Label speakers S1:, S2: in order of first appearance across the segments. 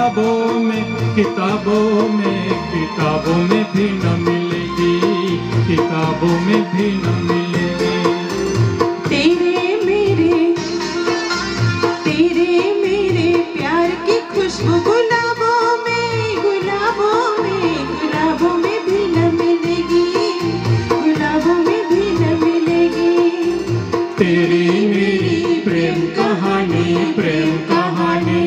S1: किताबों में, किताबों में, किताबों में भी न मिलेगी, किताबों में भी न मिलेगी।
S2: तेरे मेरे प्यार की खुशबू गुलाबों में, गुलाबों में, गुलाबों में भी न मिलेगी, गुलाबों में भी न मिलेगी।
S1: तेरी मेरी प्रेम कहानी, प्रेम कहानी।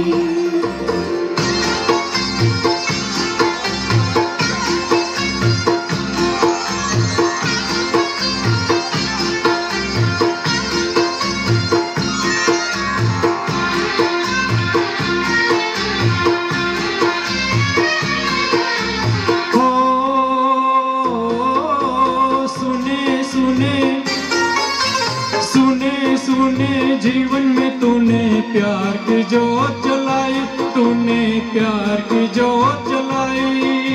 S1: सुने जीवन में तूने प्यार की जोत जलाई, तूने प्यार की जोत जलाई।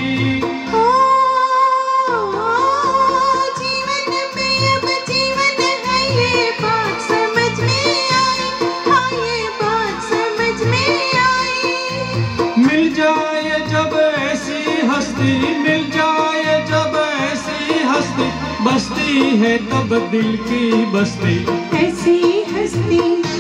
S2: जीवन में अब जीवन है, ये बात समझ में आई, हाँ ये बात समझ में आई।
S1: मिल जाए जब ऐसी हस्ती, मिल जाए जब ऐसी हस्ती, बस्ती है तब दिल की बस्ती।
S2: ऐसी हस्ती,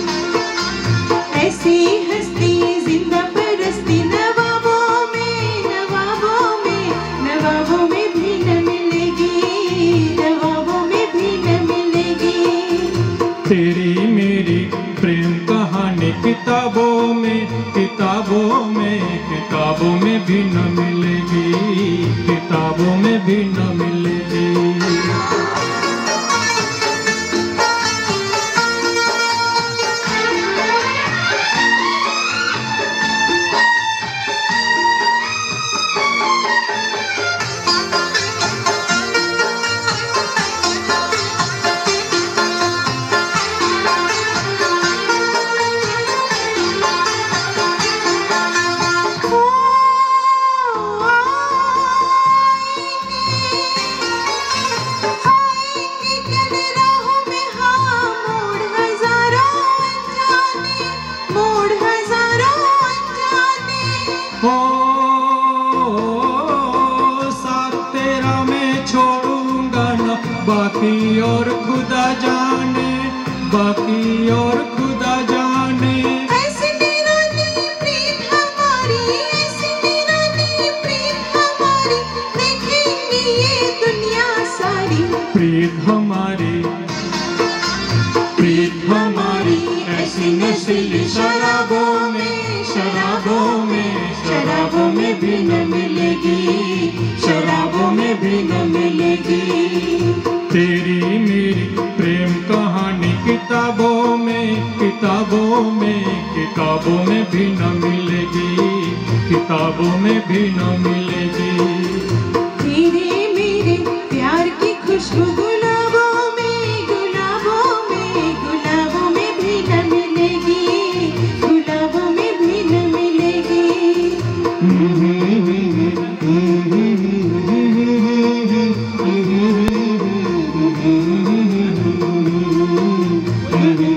S2: ऐसी हस्ती जिंदा परस्ती, नवाबों में, नवाबों में, नवाबों में भी न मिलेगी, नवाबों में भी न मिलेगी।
S1: तेरी मेरी प्रेम कहानी किताबों में, किताबों में, किताबों में भी न मिलेगी, किताबों में भी न मिलेगी। साथ तेरा मैं छोड़ूंगा न, बाकी और खुदा जाने, बाकी और खुदा जाने।
S2: ऐसी निराली प्रीत हमारी, ऐसी निराली प्रीत हमारी, देखेंगी ये दुनिया सारी।
S1: प्रीत हमारी, प्रीत हमारी ऐसी नशीली शराबों में, शराबों में, शराबों में भी न मिलेगी, शराबों में भी न मिलेगी। तेरी मेरी प्रेम कहानी किताबों में, किताबों में, किताबों में भी न मिलेगी, किताबों में भी न मिलेगी।
S2: तेरे मेरे प्यार की खुशबू गुलाबों में, गुलाबों में, गुलाबों में भी न मिलेगी, गुलाबों में भी न मिलेगी।
S1: Mm-hmm.